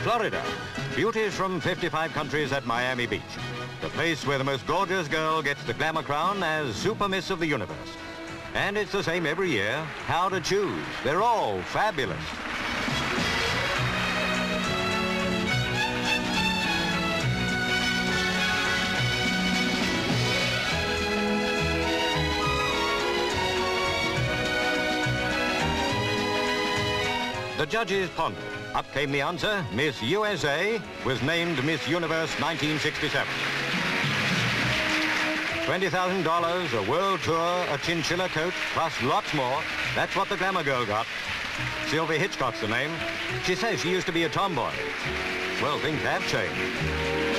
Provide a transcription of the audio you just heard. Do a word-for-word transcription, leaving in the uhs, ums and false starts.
Florida. Beauties from fifty-five countries at Miami Beach. The place where the most gorgeous girl gets the glamour crown as Super Miss of the Universe. And it's the same every year. How to choose. They're all fabulous. The judges pondered. Up came the answer. Miss U S A was named Miss Universe nineteen sixty-seven. twenty thousand dollars, a world tour, a chinchilla coat, plus lots more. That's what the glamour girl got. Sylvia Hitchcock's the name. She says she used to be a tomboy. Well, things have changed.